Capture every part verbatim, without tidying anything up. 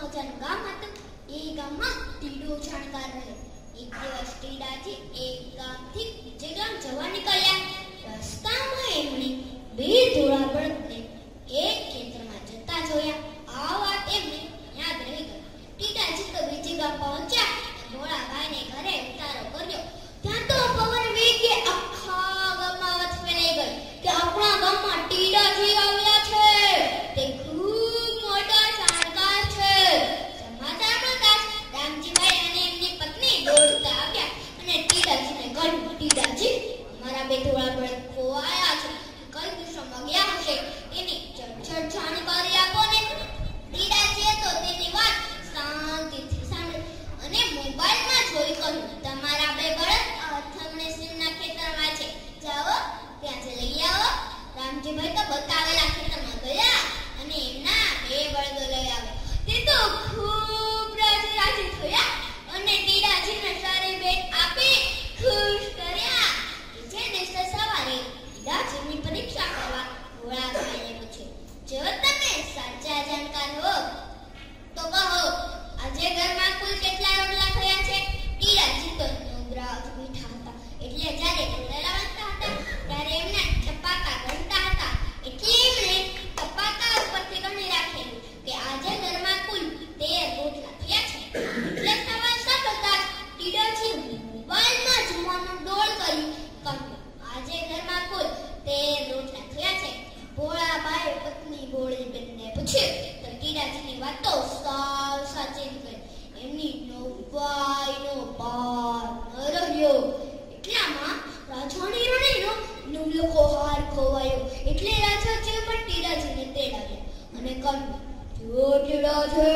મજાનું ગામ હતું. એ ગામમાં ટીડો જાણકાર રહે. એક દિવસ ટીડાજી એક ગામથી બીજે ગામ જવા નીકળ્યા. રસ્તામાં એમણે બે ધોળા બળદને એક ખેતરમાં જતા જોયા. આ વાત એમને યાદ રહી ગઈ. ટીડાજી તો બીજે ગામ પહોંચ્યા. ભોળાભાઈને ઘરે ઉતારો કર્યો. ત્યાં તો ખબર વેગે આખા ગામમાં વાત ફેલાઈ ગઈ કે આપણા ગામમાં ટીડાજી આવ્યા છે. તે ખૂબ મોટા જાણકાર છે. સમાચાર મળતા જ રામજીભાઈ અને એમની પત્ની દોડતા આવ્યા અને ટીડાજીને કહ્યું, ટીડાજી, અમારા બે ધોળા બળદ ખોવાયા છે. કઈ દિશામાં ગયા હશે એની ઝટઝટ જાણકારી આપો ને. ટીડાજીએ તો તેની વાત શાંતિથી સાંભળી અને મોબાઈલમાં જોઈ કહ્યું, તમારા બે બળદ અથમણે સિંહના ખેતરમાં છે. જાઓ ત્યાંથી લઈ આવો. રામજીભાઈ તો બતાવેલા ખેતરમાં ગયા અને એમના બે બળદો લઈ આવ્યા. તે તો ખૂબ રાજી રાજી થયા અને ટીડાજીને સારી ભેટ આપી ખુશ કર્યા. બીજે દિવસે સવારે ટીડાજીની પરીક્ષા કરવા ભોળાભાઈને પૂછ્યું, જો તમે સાચા જાણકાર હો તો કહો, આજે ઘરમાં કુલ કેટલા રોટલા થયા છે? ટીડાજી તો નવરા બેઠા હતા. એટલે જ્યારે રોટલા વાંચતા હતા ત્યારે એમને ટપાકા ગણતા હતા. એટલે એમણે ટપાકા ઉપરથી ગણી રાખેલું કે આજે ઘરમાં કુલ તેર રોટલા થયા છે. એટલે સવાર સાંભળતા ટીડાજી મોબાઈલમાં જોવાનું ડોળ કર્યું. કહ્યું, આજે ઘરમાં કુલ તેર રોટલા થયા છે. ભોળાભાઈ પત્ની ભોળી બેનને પૂછ્યું તો ટીડાજીની વાત તો સાવ સાચી નીકળી. એમની નવાઈનો પાર ન રહ્યો. એટલામાં રાજાની રણીનો નવલખો હાર ખોવાયો. એટલે રાજાજી પણ ટીડાજીને તેડાવ્યા અને કહ્યું, જો ટીડાજી,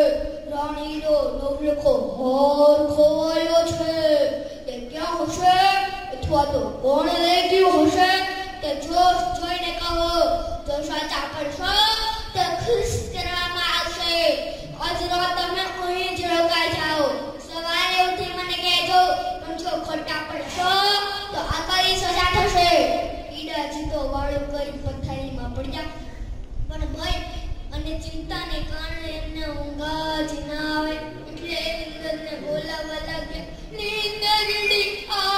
રાણીનો નવલખો હાર ખોવાયો છે. તે ક્યાં હશે અથવા તો કોણ લઈ ગયું હશે તે જોશ જોઈને કહો. જો સાચા પડશો તો ખુશ કરવામાં આવશે. આજ રાત તમે અહીં જ રોકાઈ જાઓ. સવારે ઉઠી મને કહેજો. પણ જો ખોટા પડશો તો આ કઈ સજા થશે. ટીડાજી તો વાળું કરી પથારીમાં પડ્યા. પણ ભય અને ચિંતાને કારણે એમને ઊંઘ જ ના આવે. એટલે નિંદરને બોલાવવા લાગ્યા, નિંદરડી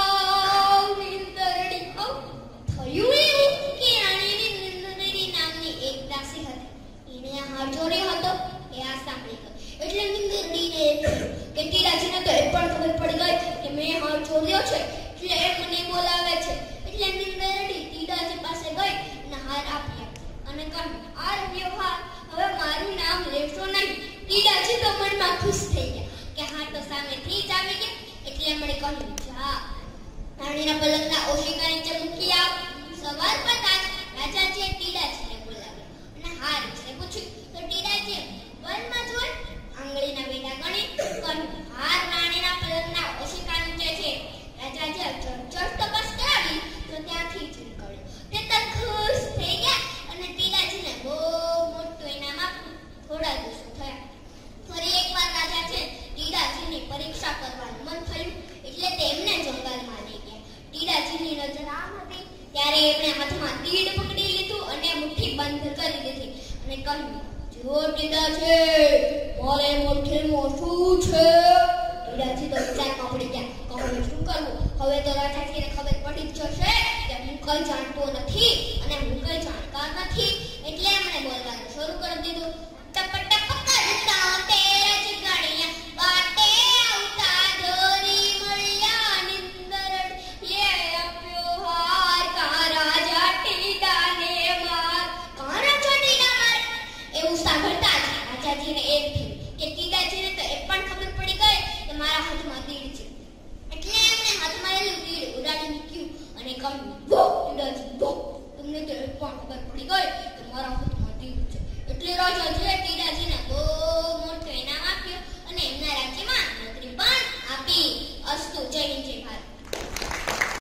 આવ, નિંદરડી આવ. થયું એવું કે રાણીની નિંદરડી નામની એક દાસી હતી. એને આ હાથ જોડ્યો હતો. એ આ સાંભળી ગઈ. એટલે નિંદરડીને કે ટીડાજીને તો એ પણ ખબર પડી ગઈ કે મેં હાથ જોડ્યો છે એટલે એ મને બોલાવે છે. એટલે નિંદરડી ટીડાજી પાસે ગઈ અને હાર આપ્યા અને કહ્યું, આ વ્યવહાર હવે મારું નામ લેશો નહીં. ટીડાજી તો મનમાં ખુશ થઈ ગયા કે હા તો સામેથી જ આવી ગયા. એટલે એમણે કહ્યું, જા રાણીના પલંગના ઓશિકા નીચે મૂકી આવ. સવાર પડતા રાજાજીએ ટીડાજીને બોલાવ્યા અને હાર વિશે પૂછ્યું તો ટીડાજીએ વનમાં જોઈ આંગળીના વેડા ગણી કહ્યું, હાર રાણીના પલંગના ઓશિકા નીચે છે. રાજાજીએ ચર્ચા તપાસ કરાવી તો ત્યાંથી જ નીકળ્યો. તે તો ખુશ થઈ ગયા અને ટીડાજીને બહુ મોટું ઇનામ આપ્યું. થોડા દિવસો થયા. ફરી એકવાર રાજાજીએ ટીડાજીની પરીક્ષા કરવાનું મન થયું. એટલે તેમને જંગલમાં લઈ ગયા. ટીડાજીની નજર આમ હતી ત્યારે એમણે હાથમાં તીડ પકડી લીધું અને મુઠ્ઠી બંધ કરી દીધી અને કહ્યું, જો ટીડાજી, મારે મુઠ્ઠીમાં શું છે? ટીડાજી તો વિચારમાં પડી ગયા. કહું શું કરવું? હવે તો રાજાજીને ખબર પડી જ જશે કે હું કઈ જાણતો નથી અને હું કઈ જાણકાર નથી. એટલે એમણે બોલવાનું શરૂ કરી દીધું. ટપ ટપ કરતા તેજ ગણિયા બાટે આવતા દોરી મળ્યા. નિંદરડ લે આપ્યો હાર, કા રાજા ટીડાને માર, કા રાજા ટીડા માર. એવું સાંભળતા જ રાજાજીને એમ થયું કે ટીડાજીને તો એ પણ ખબર પડી ગઈ કે મારા હાથમાં તીડ છે. એટલે એમણે હાથમાં એલું તીડ ઉડાડી મૂક્યું અને કહ્યું, વો ટીડાજી વો, તમને તો એ પણ ખબર પડી ગઈ કે મારા હાથમાં તીડ છે. એટલે રાજાજીએ ટીડાજીને બહુ મોટો ઇનામ આપ્યો અને એમના રાજ્યમાં નોકરી પણ આપી. અસ્તુ, જય હિન્દ.